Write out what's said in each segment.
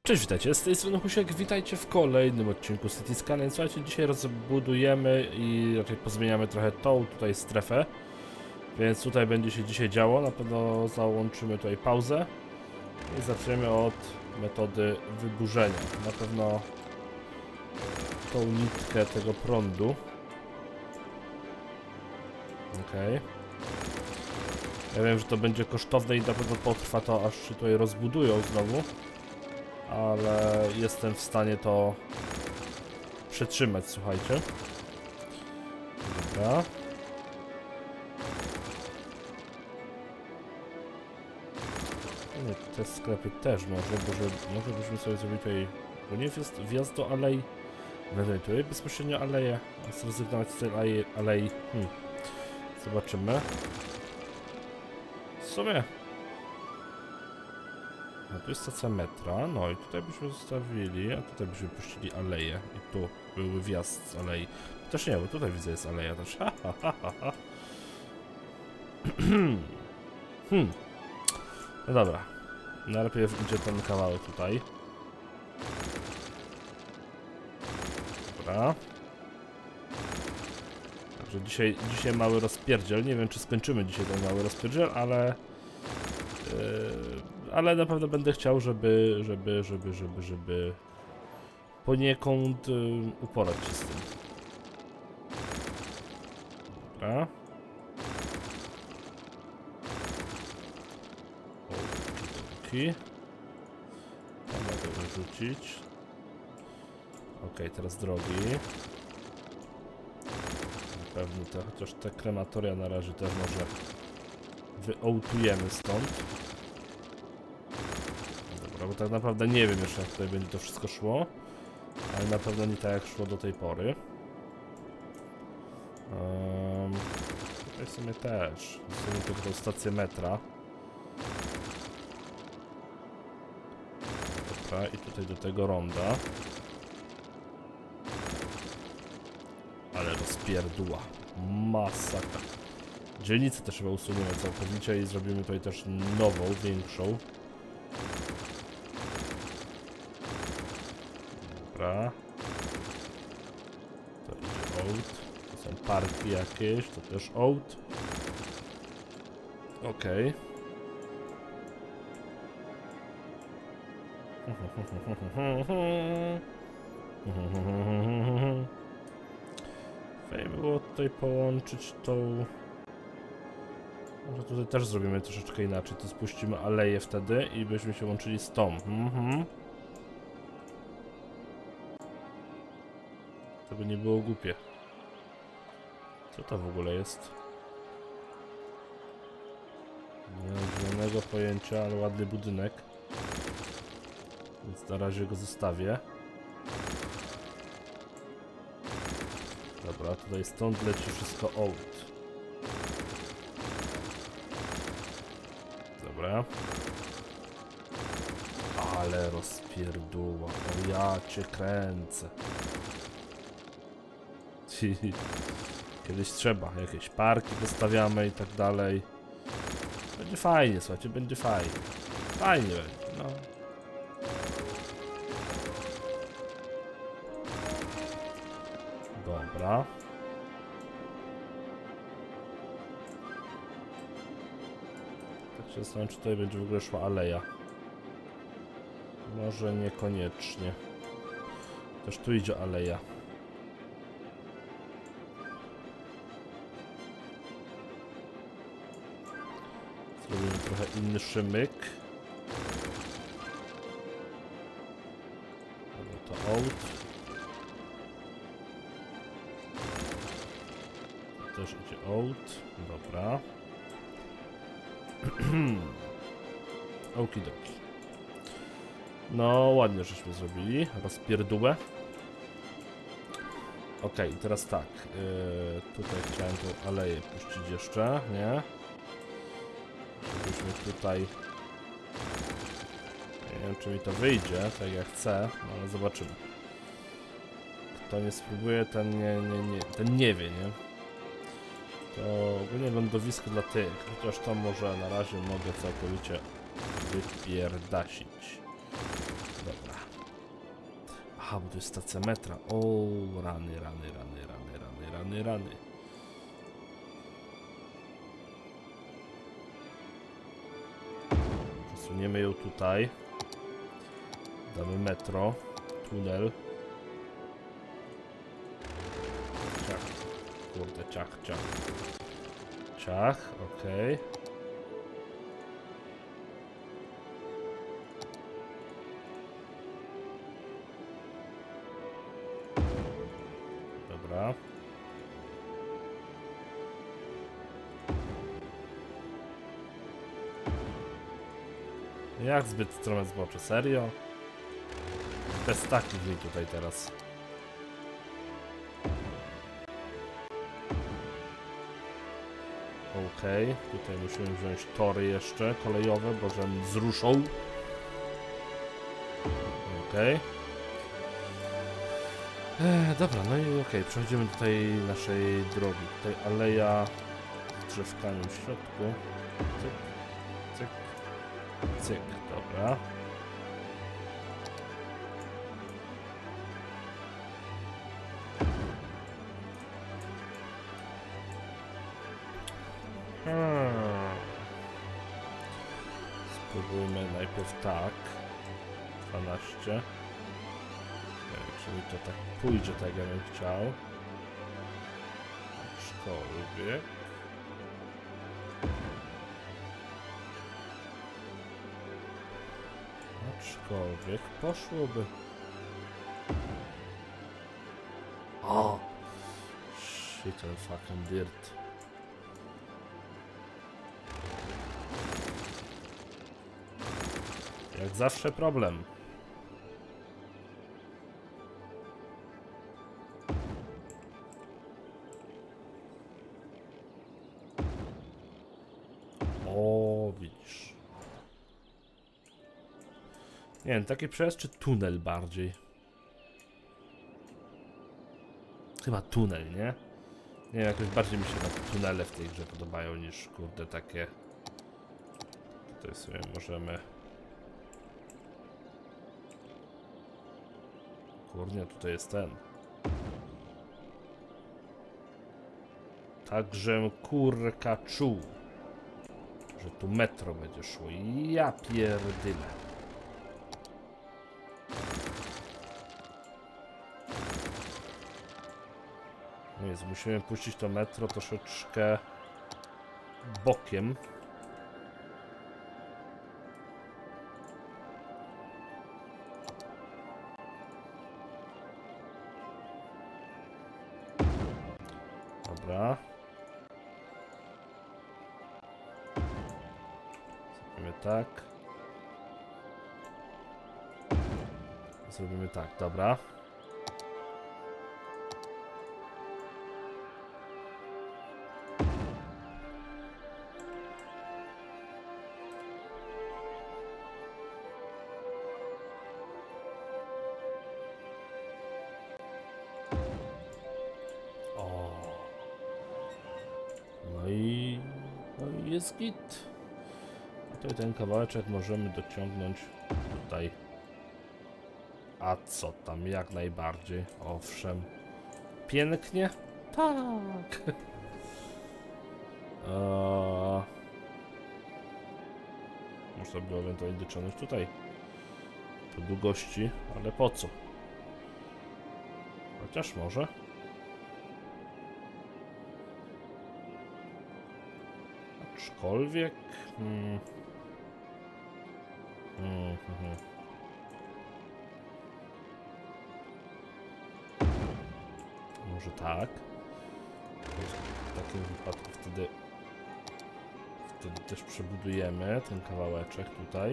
Cześć, witajcie, z tej strony Husiek, witajcie w kolejnym odcinku City Skyline. Słuchajcie, dzisiaj rozbudujemy i raczej pozmieniamy trochę tą tutaj strefę, więc tutaj będzie się dzisiaj działo. Na pewno załączymy tutaj pauzę i zaczniemy od metody wyburzenia. Na pewno tą nitkę tego prądu. Okej. Ja wiem, że to będzie kosztowne i na pewno potrwa to, aż się tutaj rozbudują znowu. Ale jestem w stanie to przetrzymać, słuchajcie. Dobra. Nie, te sklepy też może byśmy sobie zrobili tutaj nie wjazd do alei. Będę tutaj bezpośrednio aleję, a zrezygnować z tej alei. Zobaczymy. W sumie. A tu jest stacja metra, no i tutaj byśmy zostawili, a tutaj byśmy puścili aleję i tu byłby wjazd z alei. Też nie, bo tutaj widzę jest aleja też. No dobra, najlepiej idzie ten kawałek tutaj. Dobra. Także dzisiaj mały rozpierdziel, nie wiem czy skończymy dzisiaj ten mały rozpierdziel, ale na pewno będę chciał, żeby poniekąd uporać się z tym. Dobra. Okej. To mogę wyrzucić. Okej, teraz drogi. Na pewno chociaż te krematoria na razie też może wyołtujemy stąd. Dobra, bo tak naprawdę nie wiem jeszcze jak tutaj będzie to wszystko szło, ale na pewno nie tak jak szło do tej pory. Tutaj w sumie też. Zostawimy tylko tą stację metra. Dobra, i tutaj do tego ronda. Ale rozpierdła. Masakra. Dzielnicę też chyba usuniemy całkowicie i zrobimy tutaj też nową, większą. Dobra. To idzie out. To są parki jakieś, to też out. Okej. Fajnie było tutaj połączyć tą... Może tutaj też zrobimy troszeczkę inaczej, to spuścimy aleję wtedy i byśmy się łączyli z tą. To by nie było głupie. Co to w ogóle jest? Nie mam żadnego pojęcia, ale ładny budynek. Więc na razie go zostawię. Dobra, tutaj stąd leci wszystko out. Dobra. Ale rozpierdóła. O ja cię kręcę. Kiedyś trzeba. Jakieś parki postawiamy i tak dalej. Będzie fajnie, słuchajcie, będzie fajnie. Fajnie będzie, no. Dobra. Tak się zastanawiam, czy tutaj będzie w ogóle szła aleja. Może niekoniecznie. Też tu idzie aleja. Zrobimy trochę inny szymyk. Dobra, to out. To też idzie out. Dobra. Okidoki. No ładnie żeśmy zrobili. Rozpierdółę. Okej, teraz tak. Tutaj chciałem tą aleję puścić jeszcze, nie? Żebyśmy tutaj... Nie wiem, czy mi to wyjdzie, tak jak chcę, no, ale zobaczymy. Kto nie spróbuje, ten nie wie, nie? To ogólnie lądowisko dla tych, chociaż to może na razie mogę całkowicie wypierdasić. Dobra. Aha, bo to jest stacja metra. O, rany, rany, rany, rany, rany, rany, rany. Przesuniemy ją tutaj. Damy metro. Tunel. Ciach. Kurde, ciach, ciach. Ciach, okej. Dobra. Jak zbyt strome zbocze, serio? Bez takich mi tutaj teraz. Okej, tutaj musimy wziąć tory jeszcze kolejowe, bo żem zruszą. Okej. Dobra, no i okej, przechodzimy do tej naszej drogi. Tutaj aleja z drzewkami w środku. Cyk, cyk, cyk, dobra. Spróbujmy najpierw tak. 12. Czyli to tak pójdzie, tak jak bym chciał. Aczkolwiek... Aczkolwiek poszłoby... O! Shit and fucking dirt. Jak zawsze problem. O, widzisz. Nie wiem, taki przejazd czy tunel bardziej? Chyba tunel, nie? Nie wiem, jakoś bardziej mi się na tunele w tej grze podobają niż, kurde, takie... Tutaj sobie możemy... Kurde, tutaj jest ten. Także kurka czuł, że tu metro będzie szło. Ja pierdyle. No więc musimy puścić to metro troszeczkę bokiem. Dobra. Zrobimy tak. Zrobimy tak, dobra. No i jest git. Tutaj ten kawałeczek możemy dociągnąć tutaj. A co tam, jak najbardziej. Owszem. Pięknie? Tak. Można było ewentualnie dociągnąć tutaj po długości, ale po co? Chociaż może. Aczkolwiek... Może tak. W takim wypadku wtedy też przebudujemy ten kawałeczek tutaj.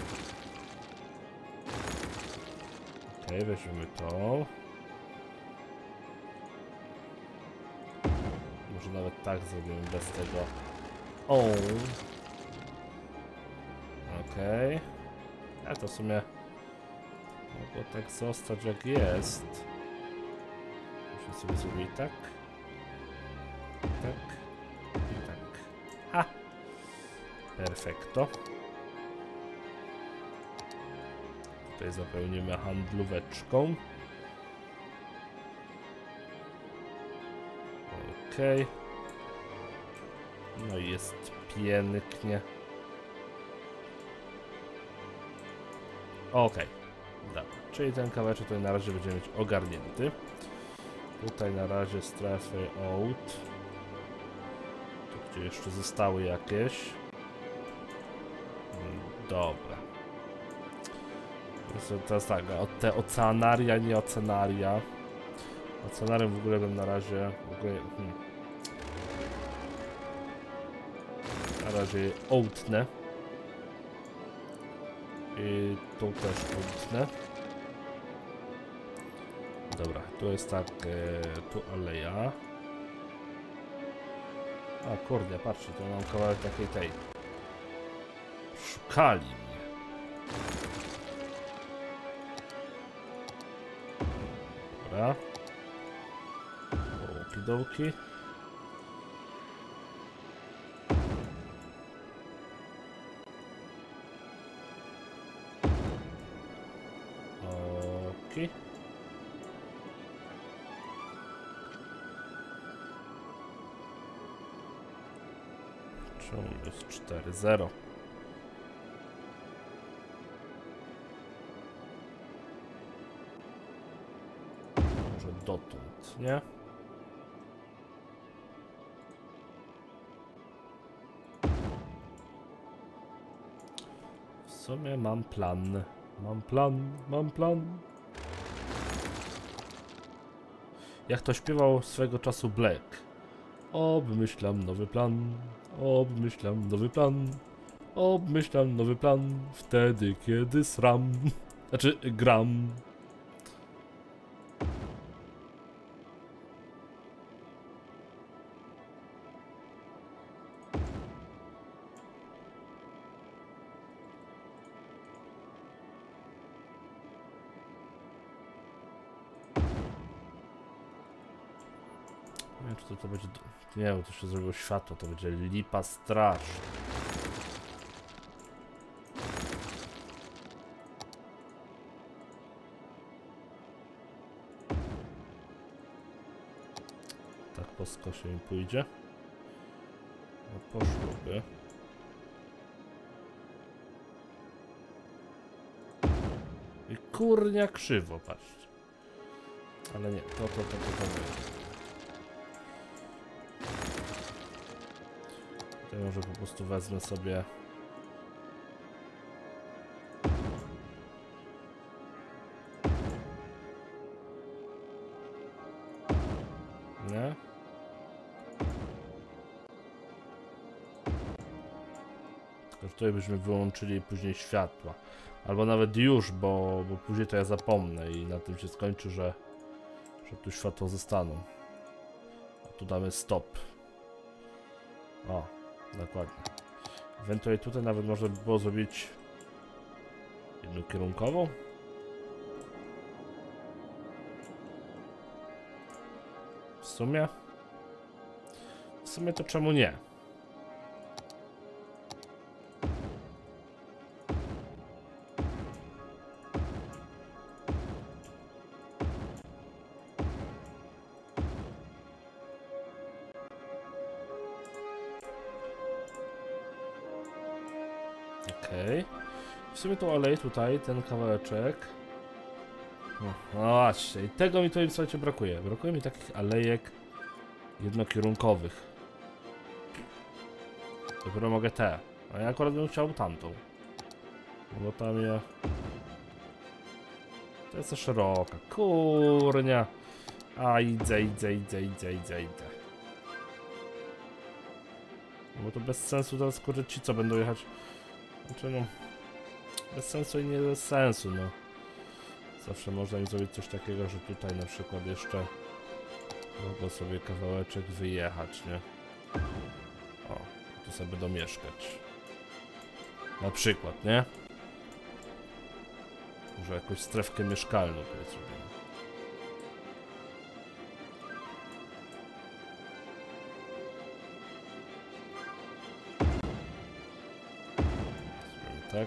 Ok, weźmiemy to. Może nawet tak zrobimy bez tego. O. Okej. A to w sumie mogło tak zostać jak jest. Muszę sobie zrobić tak. Tak. I tak. Ha! Perfekto. Tutaj zapełnimy handlóweczką. okej. No i jest pięknie. Okej. Dobra, czyli ten kawałek tutaj na razie będziemy mieć ogarnięty. Tutaj na razie strefy out. Tu gdzie jeszcze zostały jakieś. Dobra. Teraz tak, te oceanaria, nie oceanaria. Oceanarium w ogóle bym na razie... Na razie outnę. I tu też outnę. Dobra, tu jest tak, tu aleja. A kurde, patrzcie, tu mam kawałek takiej tej. Szukali mnie. Dobra. Okidoki. Oki. Czemu jest 4-0? Może dotąd, nie? W sumie mam plan. Mam plan. Jak to śpiewał swego czasu Black. Obmyślam nowy plan. Obmyślam nowy plan. Obmyślam nowy plan. Wtedy, kiedy sram. Znaczy, gram. Nie wiem, czy to będzie... Nie, bo to się zrobiło światło, to będzie lipa straszna. Tak po skosie mi pójdzie. No poszłoby. I kurnia krzywo, patrzcie. Ale nie, to będzie. Ja może po prostu wezmę sobie... Nie? Tylko tutaj byśmy wyłączyli później światła. Albo nawet już, bo później to ja zapomnę i na tym się skończy, że tu światło zostaną. A tu damy stop. O, dokładnie. Ewentualnie tutaj nawet można by było zrobić jednokierunkową. W sumie to czemu nie? Okej. W sumie to olej tutaj, ten kawałeczek. No właśnie, i tego mi tutaj, słuchajcie, brakuje. Brakuje mi takich alejek jednokierunkowych. Dopiero mogę te. A ja akurat bym chciał tamtą. No bo tam ja... To jest za szeroka. Kurnia. A idę. No bo to bez sensu teraz, kurde, ci co będą jechać. Znaczy no... Bez sensu i nie bez sensu, no. Zawsze można im zrobić coś takiego, że tutaj na przykład jeszcze mogą sobie kawałeczek wyjechać, nie? O, tu sobie będą mieszkać. Na przykład, nie? Może jakąś strefkę mieszkalną tutaj zrobimy. Zrobimy tak.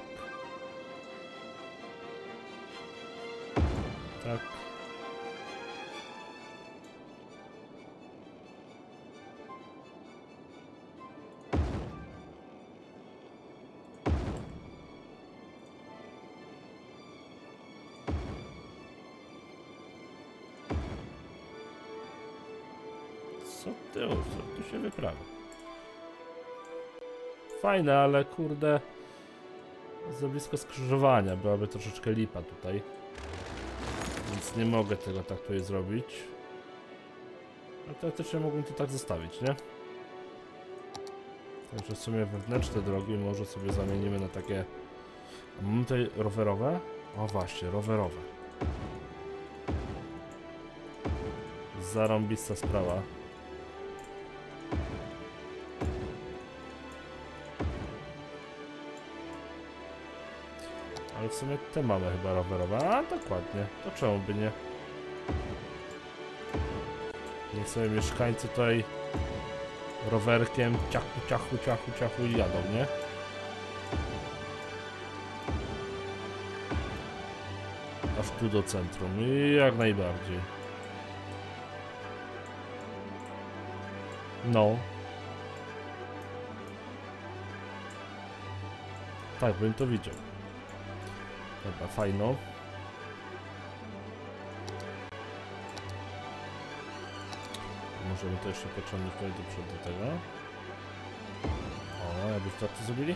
Tak. Co tu się wyprawia? Fajne, ale kurde... Za blisko skrzyżowania, byłaby troszeczkę lipa tutaj. Więc nie mogę tego tak tutaj zrobić. No teoretycznie mógłbym to tak zostawić, nie? Także w sumie wewnętrzne drogi może sobie zamienimy na takie... A mamy tutaj rowerowe? O właśnie, rowerowe. Zarąbista sprawa. Ale w sumie te mamy chyba rowerowe. A, dokładnie. To czemu by nie? Niech sobie mieszkańcy tutaj rowerkiem ciachu i jadą, nie? Aż tu do centrum. I jak najbardziej. No. Tak, bym to widział. Dobra, fajno. Możemy to jeszcze pociągnąć tutaj do przodu tego. O, jakbyśmy tak to zrobili?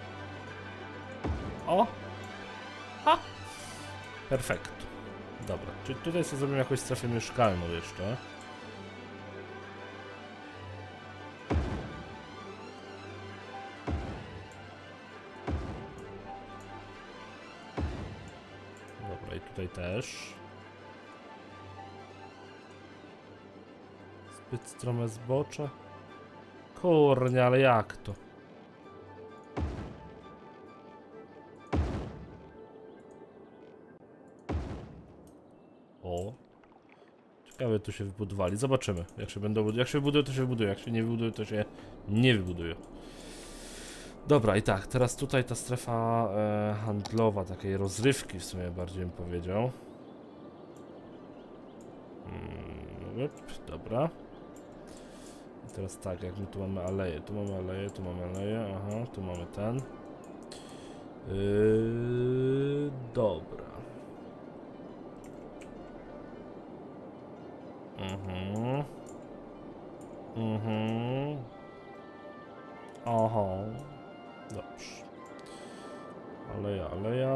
O! Ha! Perfekt. Dobra, czyli tutaj sobie zrobimy jakąś strefę mieszkalną jeszcze. Dobra, i tutaj też. Zbyt strome zbocze. Kurnie, ale jak to? O. Ciekawe, tu się wybudowali. Zobaczymy. Jak się będą, jak się wybudują, to się wybudują. Jak się nie wybudują, to się nie wybudują. Dobra, i tak, teraz tutaj ta strefa handlowa, takiej rozrywki w sumie bardziej bym powiedział. Dobra. I teraz tak, jak my tu mamy aleję, tu mamy aleję, tu mamy aleję, aha, tu mamy ten. Dobra. Aha. Dobrze. Aleja, aleja.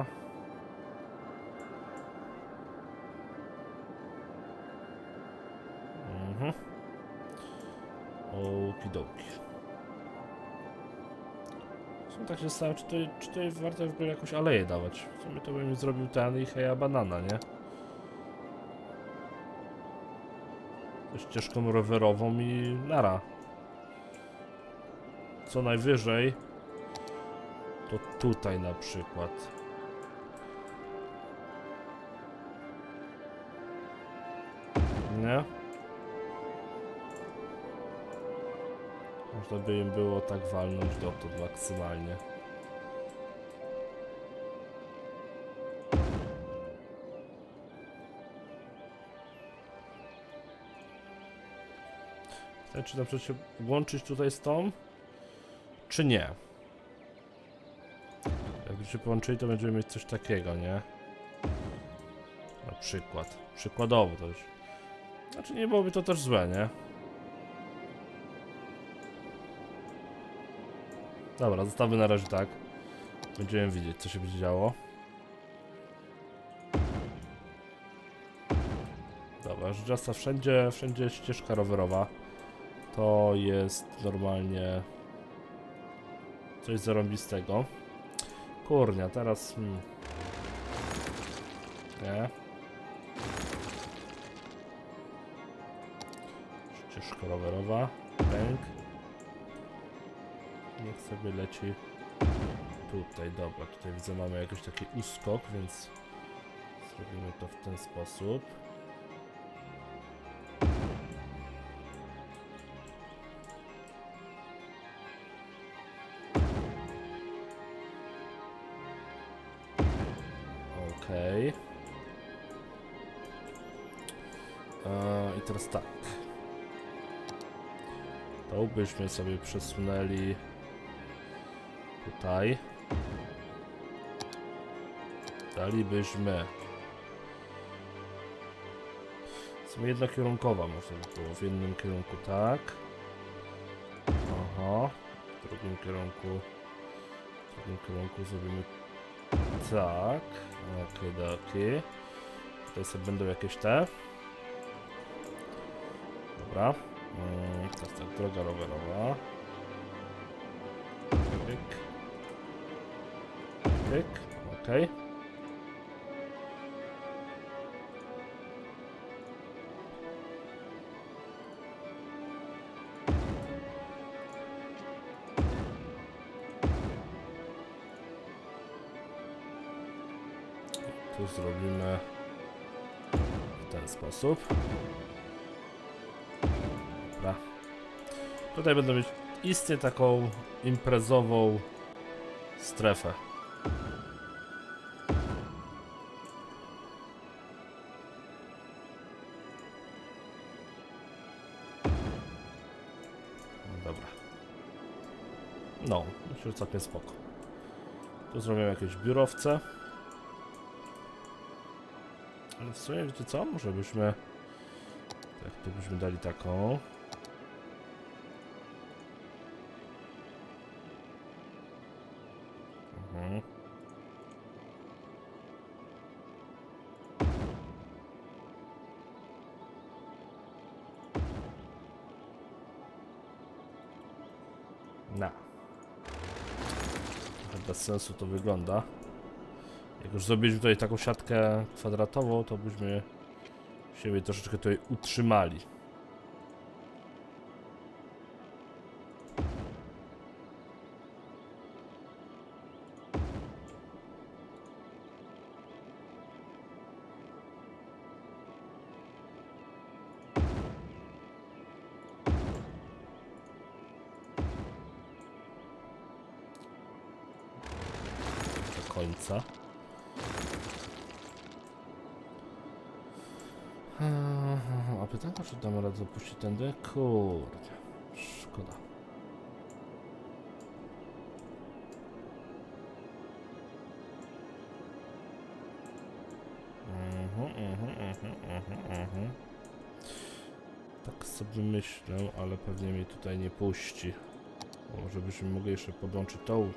Okidoki. Tak się zastanawiam, czy tutaj warto w ogóle jakąś aleję dawać. W sumie to bym zrobił ten i heja banana, nie? Ze ścieżką rowerową i nara. Co najwyżej to tutaj na przykład. Nie? Można by im było tak walnąć dotąd maksymalnie. Czy na przykład się łączyć tutaj z tą? Czy nie? Jakby się połączyli, to będziemy mieć coś takiego, nie? Na przykład. Przykładowo to już. Znaczy nie byłoby to też złe, nie? Dobra, zostawmy na razie tak. Będziemy widzieć, co się będzie działo. Dobra, rzecz jasna, wszędzie ścieżka rowerowa. To jest normalnie coś zarąbistego. Kurnia, teraz... Nie. Ścieżka rowerowa. Pęk. Niech sobie leci tutaj. Dobra, tutaj widzę, mamy jakiś taki uskok, więc zrobimy to w ten sposób. Okej. I teraz tak. To byśmy sobie przesunęli tutaj. sumie jednokierunkowa można by było, w jednym kierunku tak. Aha, w drugim kierunku zrobimy tak. Okej. Tutaj sobie będą jakieś te. Dobra. Teraz tak, droga rowerowa. Pyk. Pyk, okej. Tu zrobimy w ten sposób. Dobra. Tutaj będę mieć istnie taką imprezową strefę. Dobra. No, myślę, że całkiem spoko. Tu zrobimy jakieś biurowce. Ale w sumie, wiecie co? Może byśmy... Jak tu byśmy dali taką... No. Trochę bez sensu to wygląda. Jak już zrobiliśmy tutaj taką siatkę kwadratową, to byśmy siebie troszeczkę tutaj utrzymali. Do końca. A pytanko, czy damy radę zapuścić tędy? Kurde, szkoda. Tak sobie myślę, ale pewnie mnie tutaj nie puści. Może byśmy mogli jeszcze podłączyć tą.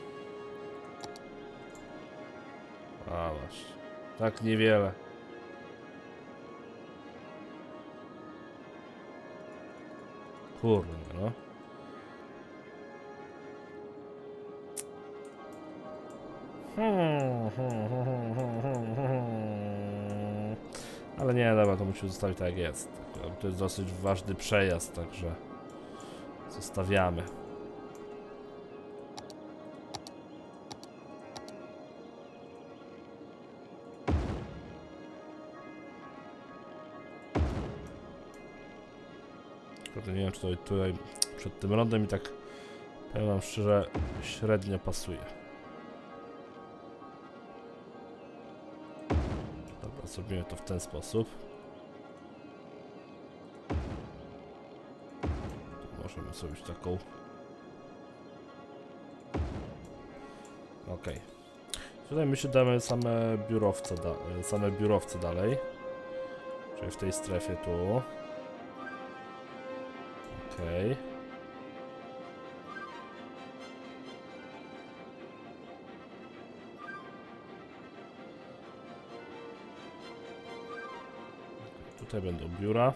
A właśnie, tak niewiele. Kurde, no. Ale nie, dobra, to musi zostawić tak jak jest. To jest dosyć ważny przejazd, także zostawiamy. Tylko nie wiem, czy to tutaj przed tym rondem i tak, powiem wam szczerze, średnio pasuje. Dobra, zrobimy to w ten sposób. Tu możemy zrobić taką. Ok. Tutaj my się damy same biurowce dalej. Czyli w tej strefie tu. Okej. Tutaj będą biura.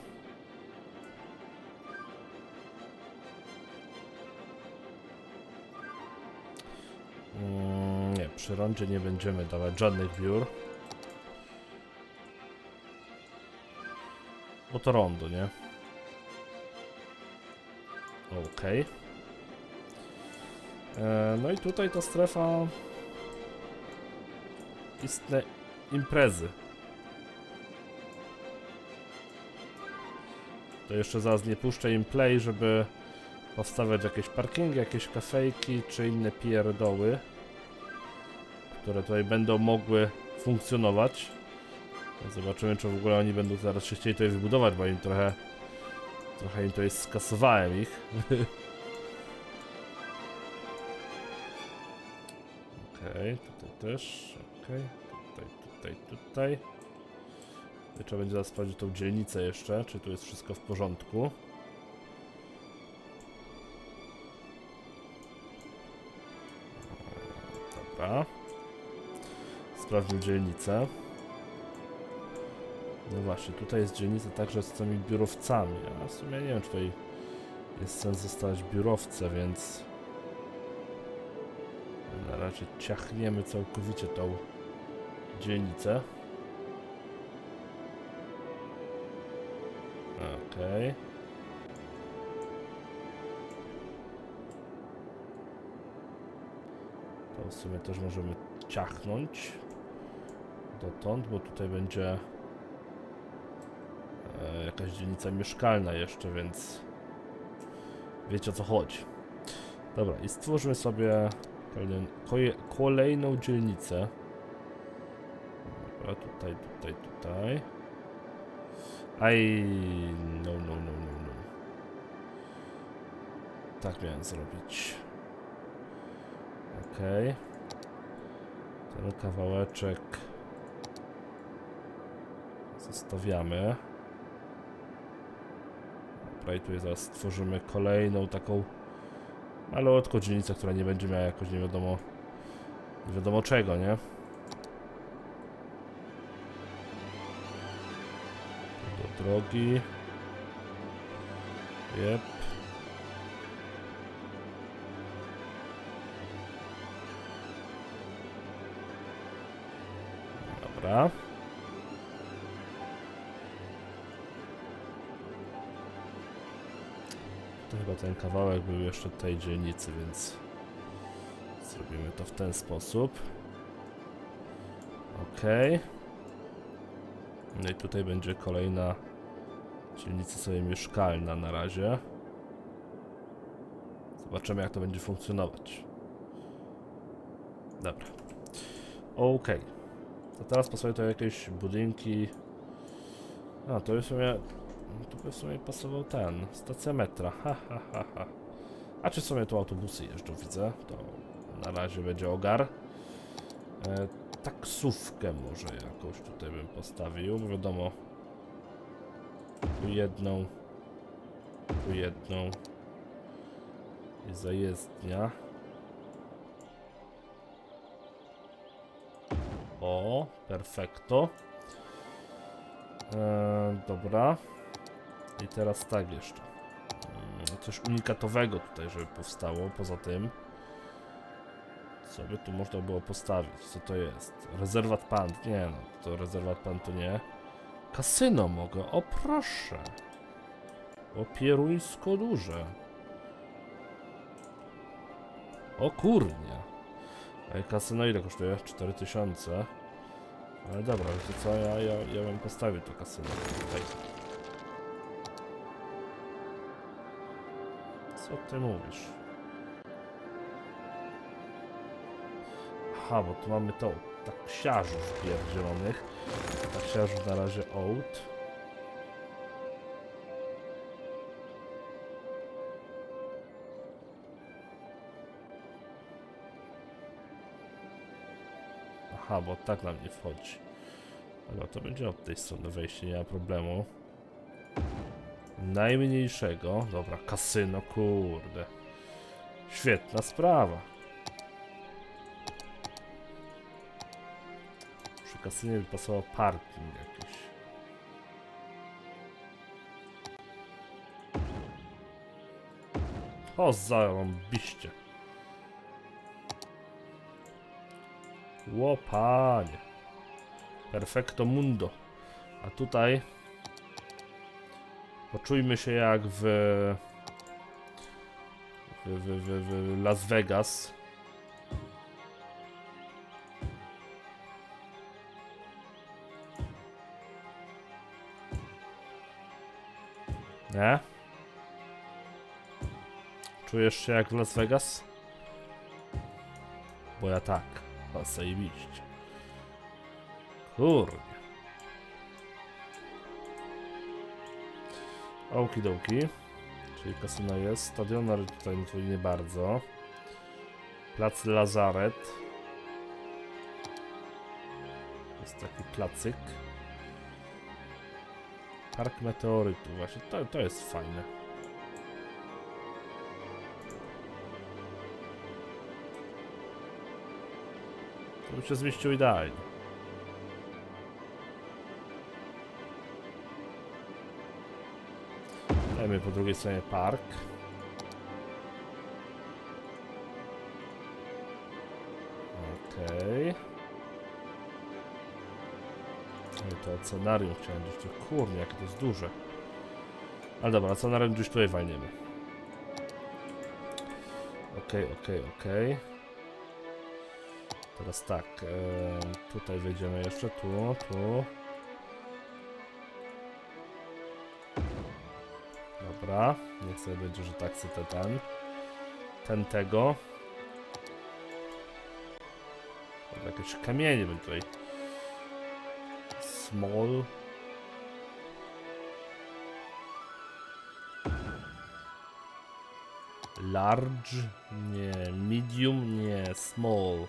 Nie, przy rondzie nie będziemy dawać żadnych biur. Bo to rondo, nie? Okej. No i tutaj ta strefa istne imprezy. To jeszcze zaraz nie puszczę im play, żeby powstawiać jakieś parkingi, jakieś kafejki czy inne pierdoły, które tutaj będą mogły funkcjonować. Zobaczymy, czy w ogóle oni będą zaraz się chcieli tutaj wybudować, bo im trochę im to jest, skasowałem ich. Okej, tutaj też, okej, tutaj. Trzeba będzie zaraz sprawdzić tą dzielnicę jeszcze, czy tu jest wszystko w porządku. Dobra. Sprawdźmy dzielnicę. No właśnie, tutaj jest dzielnica także z tymi biurowcami. A w sumie nie wiem, czy tutaj jest sens zostawiać biurowce, więc na razie ciachniemy całkowicie tą dzielnicę. Okej. To w sumie też możemy ciachnąć dotąd, bo tutaj będzie jakaś dzielnica mieszkalna jeszcze, więc wiecie, o co chodzi. Dobra, i stwórzmy sobie kolejną dzielnicę. Dobra, tutaj. Aj, no. Tak miałem zrobić. Okej. Ten kawałeczek zostawiamy. Dobra, i tutaj zaraz stworzymy kolejną taką malutką dzielnicę, która nie będzie miała jakoś nie wiadomo czego, nie? Do drogi. Jep. Dobra. To chyba ten kawałek był jeszcze tej dzielnicy, więc zrobimy to w ten sposób. Okej. No i tutaj będzie kolejna dzielnica sobie mieszkalna na razie. Zobaczymy, jak to będzie funkcjonować. Dobra. Okej. To teraz posłuchaj to jakieś budynki. A, to już w sumie... Tu by w sumie pasował ten, stacja metra, ha. A czy w sumie tu autobusy jeżdżą, widzę, to na razie będzie ogar. Taksówkę może jakąś tutaj bym postawił, bo wiadomo. Tu jedną i zajezdnia. O, perfekto. Dobra. I teraz tak jeszcze. Coś unikatowego tutaj, żeby powstało. Poza tym, co by tu można było postawić? Co to jest? Rezerwat Pand. Nie no, to rezerwat Pand to nie. Kasyno mogę. O proszę. O pieruńsko duże. O kurnie. Kasyno ile kosztuje? 4000. Ale dobra, wiecie co? Ja bym postawił to kasyno tutaj. Co ty mówisz? Aha, bo tu mamy to taksiarzów pierdzielonych. Taksiarzów na razie out. Aha, bo tak nam nie wchodzi. Dobra, to będzie od tej strony wejście, nie ma problemu. Najmniejszego. Dobra, kasyno, kurde. Świetna sprawa. Przy kasynie by pasował parking jakiś. O, zarąbiście. Łopanie. Perfecto mundo. A tutaj poczujmy się jak w Las Vegas. Nie? Czujesz się jak w Las Vegas? Bo ja tak. Zajebiście. Kurde. Okidoki. Czyli kasyno jest. Stadion, ale tutaj nie bardzo. Plac Lazaret. Jest taki placyk. Park meteorytu, właśnie, to jest fajne. To by się zmieścił idealnie. Dajmy po drugiej stronie park. Okej. No i to oceanarium chciałem gdzieś tu. Kurnie, jakie to jest duże. Ale dobra, oceanarium gdzieś tutaj walniemy. Okej. Teraz tak. Tutaj wejdziemy jeszcze. Tu. Dobra. Niech sobie będzie, że tak chcę ten tego. Jakieś kamienie bym tutaj. Small. Large. Nie. Medium. Nie. Small.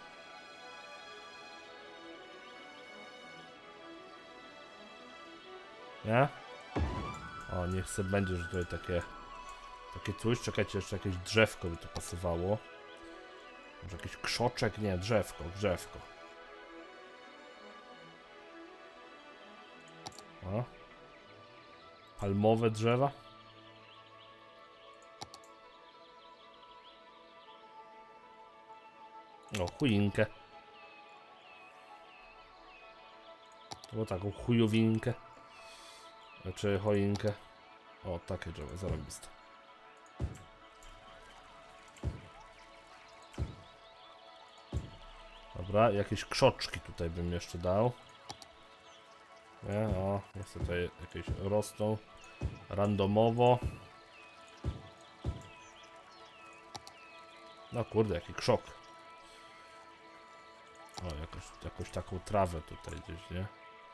Nie? O, niech se będzie, że tutaj takie coś. Czekajcie, jeszcze jakieś drzewko by to pasowało. Może jakiś krzoczek? Nie, drzewko. O. Palmowe drzewa. O, chujinkę. Albo taką chujowinkę. Czy choinkę. O, takie drzewo, zarobiste. Dobra, jakieś krzoczki tutaj bym jeszcze dał. Nie, o, jest tutaj jakieś rosną randomowo. No kurde, jaki krzok. O, jakąś taką trawę tutaj gdzieś, nie?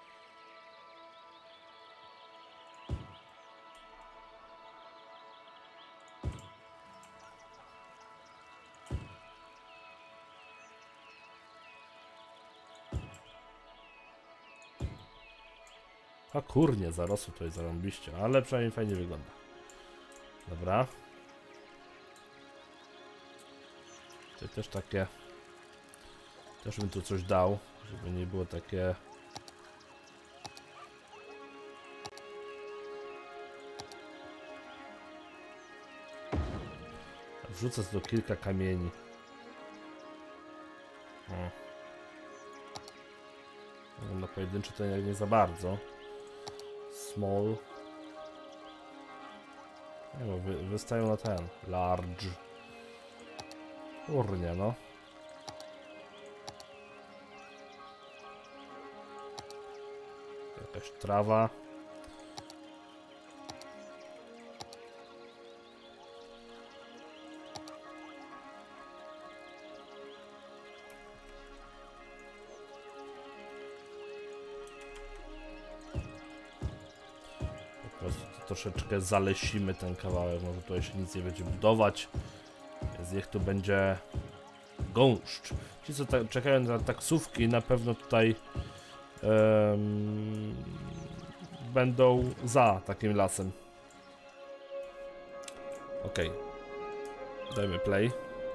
A kurnie, zarosło tutaj zarąbiście, ale przynajmniej fajnie wygląda. Dobra. Tutaj też takie... Też bym tu coś dał, żeby nie było takie... Wrzucę tu kilka kamieni. O. No pojedynczy to nie za bardzo. Small. Nie no, wystają na ten. Large. Kurnie, no. Jakaś trawa. Troszeczkę zalesimy ten kawałek, może tutaj się nic nie będzie budować, więc niech tu będzie gąszcz. Ci co czekają na taksówki na pewno tutaj będą za takim lasem. Ok, dajmy play.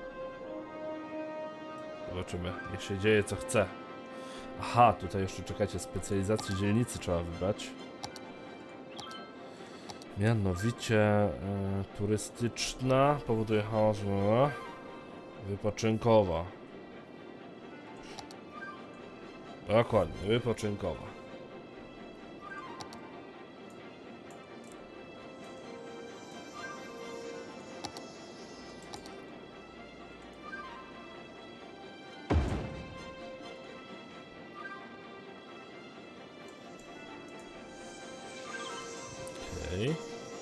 Zobaczymy, niech się dzieje co chce. Aha, tutaj jeszcze czekajcie, specjalizację dzielnicy trzeba wybrać. Mianowicie turystyczna powoduje chaos, wypoczynkowa. Dokładnie, wypoczynkowa. Okej.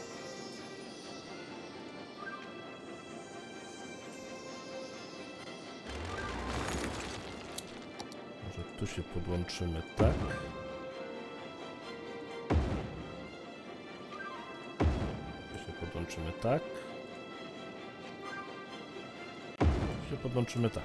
Może tu się podłączymy, tak? Tu się podłączymy, tak? Tu się podłączymy, tak.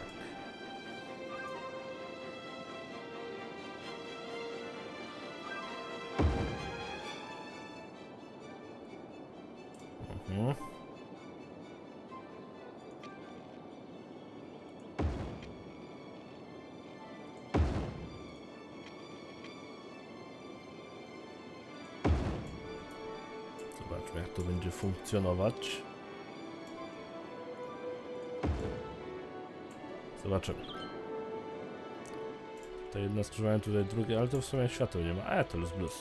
Zobaczmy, jak to będzie funkcjonować. Zobaczymy. To jedno skrzyżowanie, tutaj drugie, ale to w sumie światła nie ma. To jest blues.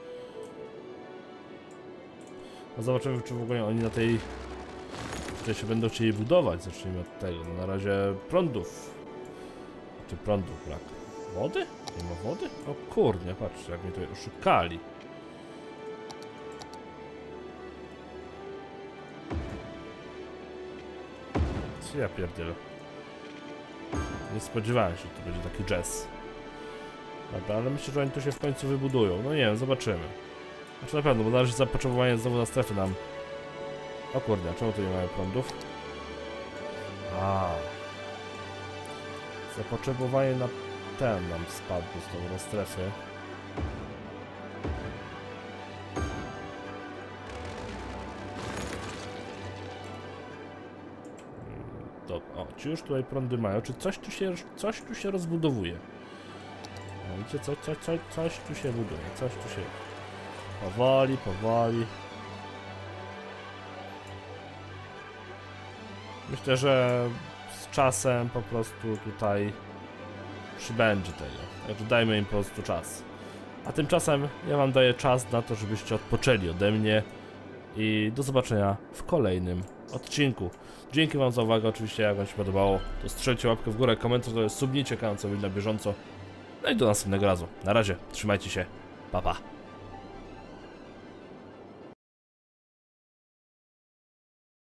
No zobaczymy, czy w ogóle oni na tej... Tutaj się będą chcieli budować. Zacznijmy od tego. No na razie prądów. Czy prądów brak? Wody? Nie ma wody? O kurde, patrzcie, jak mnie tutaj oszukali. Co ja pierdzielę? Nie spodziewałem się, że to będzie taki jazz. Dobra, ale myślę, że oni tu się w końcu wybudują. No nie wiem, zobaczymy. Znaczy na pewno, bo należy zapotrzebowanie znowu na strefy nam. O kurde, czemu tu nie mamy prądów? Zapotrzebowanie na ten nam spadło znowu na strefy. Dobra, o, czy już tutaj prądy mają? Czy coś tu się rozbudowuje? No, widzicie, coś tu się buduje, coś tu się... Powoli. Myślę, że z czasem po prostu tutaj przybędzie tego. Także dajmy im po prostu czas. A tymczasem ja wam daję czas na to, żebyście odpoczęli ode mnie. I do zobaczenia w kolejnym odcinku. Dzięki wam za uwagę, oczywiście jak wam się podobało, to strzelcie łapkę w górę, komentarz, subnijcie kanał, co będzie na bieżąco. No i do następnego razu. Na razie, trzymajcie się, pa pa.